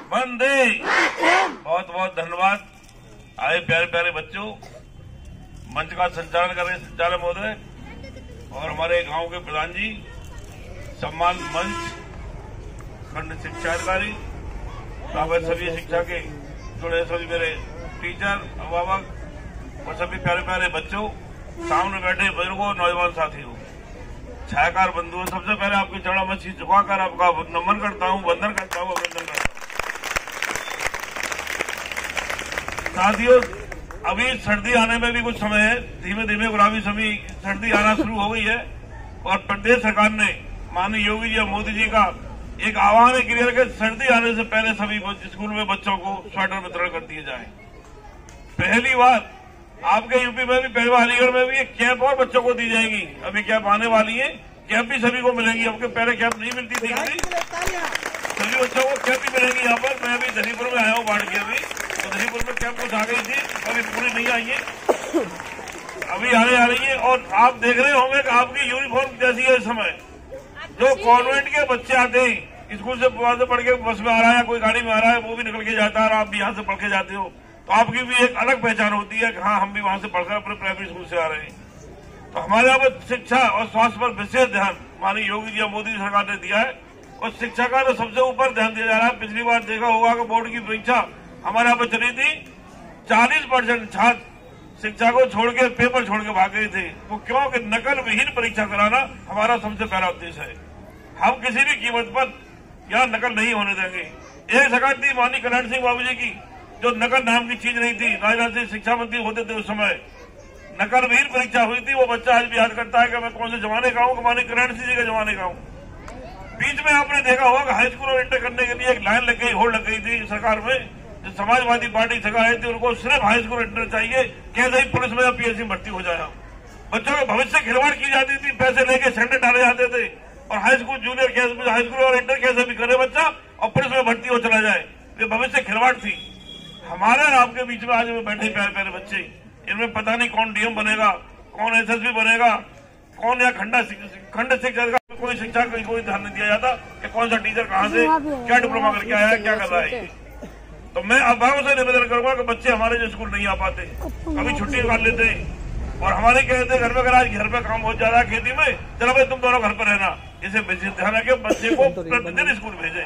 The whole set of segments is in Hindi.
वंदे। बहुत बहुत धन्यवाद। आए प्यारे प्यारे बच्चों, मंच का संचालन कर रहे संचालक महोदय और हमारे गांव के प्रधान जी, सम्मान मंच, खंड शिक्षा अधिकारी, सभी शिक्षा के जुड़े सभी मेरे टीचर, अभिभावक और सभी प्यारे प्यारे बच्चों, सामने बैठे बुजुर्गों, नौजवान साथियों, छायाकार बंधुओं, सबसे पहले आपके चरणों में शीश झुकाकर आपका नमन करता हूं, वंदन करता हूं, अभिनंदन करता हूं। साथियों, अभी सर्दी आने में भी कुछ समय है, धीमे धीमे गुलाबी सभी सर्दी आना शुरू हो गई है और प्रदेश सरकार ने माननीय योगी जी और मोदी जी का एक आह्वान है क्लियर कि सर्दी आने से पहले सभी स्कूल में बच्चों को स्वेटर वितरण कर दिए जाए। पहली बार आपके यूपी में भी, पहले अलीगढ़ में भी एक कैप और बच्चों को दी जाएगी। अभी कैप आने वाली है, कैप भी सभी को मिलेगी। आपके पहले कैप नहीं मिलती थी, सभी बच्चों को कैप भी मिलेगी। यहाँ पर मैं अभी धनीपुर में आया हूँ बाढ़ के, अभी तो धनीपुर में कैप कुछ आ गई थी, अभी पूरी नहीं आई है, अभी आने आ रही है। और आप देख रहे होंगे कि आपकी यूनिफॉर्म जैसी है इस समय। जो कॉन्वेंट के बच्चे आते हैं, स्कूल से वहां से पढ़ के बस में आ रहा है, कोई गाड़ी में आ रहा है, वो भी निकल के जाता है और आप भी यहाँ से पढ़ के जाते हो, तो आपकी भी एक अलग पहचान होती है कि हाँ, हम भी वहां से पढ़कर अपने प्राइमरी स्कूल से आ रहे हैं। तो हमारे यहाँ पर शिक्षा और स्वास्थ्य पर विशेष ध्यान माननीय योगी जी और मोदी सरकार ने दिया है और शिक्षा का तो सबसे ऊपर ध्यान दिया जा रहा है। पिछली बार देखा होगा कि बोर्ड की परीक्षा हमारे यहाँ पर चली थी, 40% छात्र शिक्षा को छोड़ के, पेपर छोड़ के भाग गए थे। वो क्यों कि नकल विहीन परीक्षा कराना हमारा सबसे पहला उद्देश्य है। हम किसी भी कीमत पर यहाँ नकल नहीं होने देंगे। एक सरकार थी माननीय कल्याण सिंह बाबू जी की, जो नकल नाम की चीज नहीं थी। राजनाथ सिंह शिक्षा मंत्री होते थे उस समय, नकल विहीन परीक्षा हुई थी। वो बच्चा आज भी याद करता है कि मैं कौन से जमाने का हूँ, माननीय कल्याण सिंह जी के जमाने का हूँ। बीच में आपने देखा होगा कि हाई स्कूल और इंटर करने के लिए एक लाइन लग गई, होड़ लग गई थी सरकार में। जो समाजवादी पार्टी सरकार आई थी, उनको सिर्फ हाई स्कूल इंटर चाहिए, कैसे ही पुलिस में या पीएससी भर्ती हो जाए। बच्चों के भविष्य खिलवाड़ की जाती थी, पैसे लेके सेंटर डाले जाते थे और हाई स्कूल, जूनियर कैसे, हाई स्कूल और इंटर कैसे भी करे बच्चा और पुलिस में भर्ती हो चला जाए। ये भविष्य खिलवाड़ थी। हमारे और आपके बीच में आज में बैठे प्यारे प्यारे बच्चे, इनमें पता नहीं कौन डीएम बनेगा, कौन एसएसपी बनेगा, कौन या खंड शिक्षा का कोई शिक्षा का कोई ध्यान नहीं दिया जाता कि कौन सा टीचर कहाँ से क्या डिप्लोमा करके आया है, क्या कर रहा है। तो मैं अभिभावकों से निवेदन करूंगा कि बच्चे हमारे जो स्कूल नहीं आ पाते, कभी छुट्टी निकाल लेते और हमारे कहते घर पे आज घर पे काम बहुत ज्यादा है खेती में, चलो भाई तुम दोनों घर पर रहना। इसे विशेष ध्यान रखे, बच्चे को प्रतिदिन स्कूल भेजें।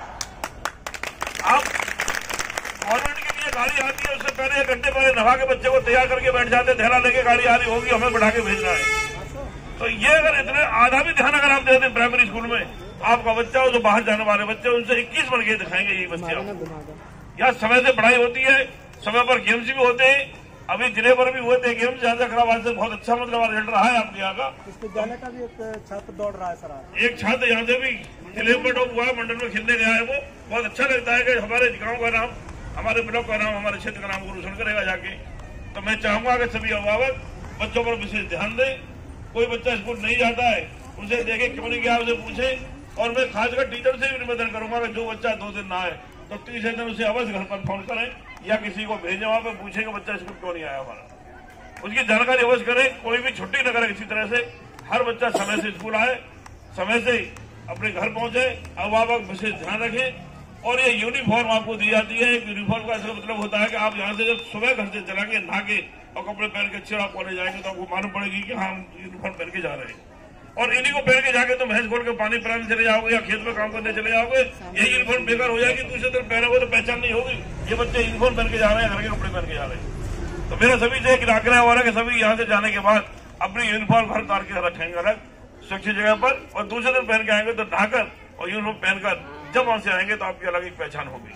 आप गवर्नमेंट के लिए गाड़ी आती है, उससे पहले 1 घंटे पहले नहा के बच्चे को तैयार करके बैठ जाते, थैला लेके गाड़ी आ रही होगी, हमें बढ़ा के भेजना है। तो ये अगर इतने आधा भी ध्यान अगर आप देते प्राइमरी स्कूल में, तो आपका बच्चा हो, जो बाहर जाने वाले बच्चे, उनसे 21 बन के दिखाएंगे ये बच्चे। यहाँ समय से पढ़ाई होती है, समय पर गेम्स भी होते हैं। अभी जिले पर भी हुए थे गेम्स, ज्यादा खराब आज से बहुत अच्छा मतलब रिजल्ट रहा है आपके यहाँ का। विद्यालय का भी एक छात्र दौड़ रहा है सर, एक छात्र यहाँ से भी जिले पर टॉप हुआ, मंडल में खेलने गया है। वो बहुत अच्छा लगता है कि हमारे गाँव का नाम, हमारे ब्लॉक का नाम, हमारे क्षेत्र का नाम को रोशन करेगा जाके। तो मैं चाहूंगा कि सभी अभिभावक बच्चों पर विशेष ध्यान दें। कोई बच्चा स्कूल नहीं जाता है, उसे देखे क्यों नहीं गया, उसे पूछे। और मैं खासकर टीचर से भी निवेदन करूंगा कि जो बच्चा 2 दिन ना आए तो 30 दिन उसे अवश्य घर पर फोन करें या किसी को भेजें, वहां पर पूछे कि बच्चा स्कूल क्यों नहीं आया हमारा, उसकी जानकारी अवश्य करें। कोई भी छुट्टी न करे किसी तरह से, हर बच्चा समय से स्कूल आए, समय से अपने घर पहुंचे। अभिभावक विशेष ध्यान रखें। और ये यूनिफॉर्म आपको दी जाती है। एक यूनिफॉर्म का इसका मतलब होता है कि आप यहाँ से जब सुबह घर से चलेंगे नहा के और कपड़े पहन के अच्छे आप कॉलेज जाएंगे, तो आपको मालूम पड़ेगी कि हाँ, हम यूनिफॉर्म पहन के जा रहे हैं। और इन्हीं को पहन के जाके तुम भैंस खोल के पानी पिलाने चले जाओगे या खेत में काम करने चले जाओगे, ये यूनिफॉर्म बेकार हो जाएगी। दूसरे दिन पहनोगे तो पहचान नहीं होगी, ये बच्चे यूनिफॉर्म पहन के जा रहे हैं, घर के कपड़े पहन के जा रहे हैं। तो मेरा सभी से एक आग्रह हो रहा है कि सभी यहाँ से जाने के बाद अपनी यूनिफॉर्म घर उतार के रखेंगे अलग सुरक्षित जगह पर, और दूसरे दिन पहन के आएंगे तो ढाकर और यूनिफॉर्म पहनकर जब वहां से आएंगे तो आपकी अलग एक पहचान होगी।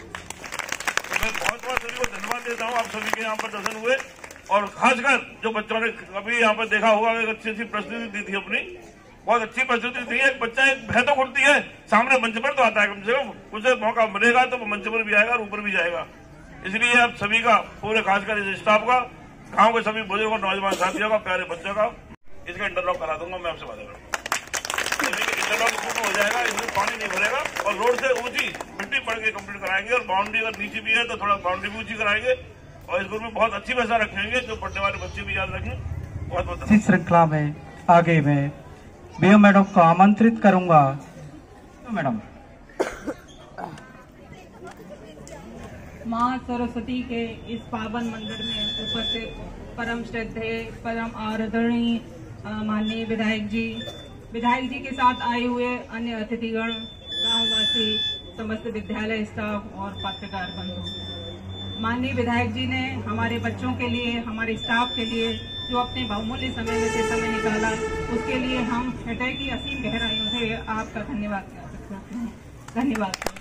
तो मैं बहुत बहुत सभी को धन्यवाद देता हूँ। आप सभी के यहाँ पर दर्शन हुए और खासकर जो बच्चों ने अभी यहाँ पर देखा होगा, एक अच्छी प्रस्तुति दी थी अपनी, बहुत अच्छी प्रस्तुति थी। एक बच्चा एक भय तो खुलती है, सामने मंच पर तो आता है, कम से कम उसे मौका मिलेगा तो वो मंच पर भी आएगा और ऊपर भी जाएगा। इसलिए आप सभी का, पूरे खासकर इस स्टाफ का, गाँव के सभी बुजुर्ग और नौजवान साथियों का, प्यारे बच्चों का, इसका इंटरलॉक करा दूंगा मैं, आपसे वादा करूँगा। इंटरलॉक पूर्ण हो जाएगा, इसमें पानी नहीं भरेगा और रोड से ऊंची मिट्टी पड़ के कंप्लीट कराएंगे। और बाउंड्री अगर नीचे भी है तो थोड़ा बाउंड्री भी ऊंची कराएंगे और स्कूल में बहुत अच्छी व्यवस्था रखेंगे, जो पढ़ने वाले बच्चे भी याद रखें। बहुत बहुत इस श्रृंखला में आगे मैं बीओ मैडम को आमंत्रित करूंगा। मैडम माँ सरस्वती के इस पावन मंदिर में उपस्थित परम श्रद्धेय परम आदरणीय माननीय विधायक जी के साथ आए हुए अन्य अतिथिगण, गांववासी, समस्त विद्यालय स्टाफ और पत्रकार बंधु। माननीय विधायक जी ने हमारे बच्चों के लिए, हमारे स्टाफ के लिए जो अपने बहुमूल्य समय में से समय निकाला, उसके लिए हम हृदय की असीम गहराइयों से आपका धन्यवाद करते हैं। धन्यवाद।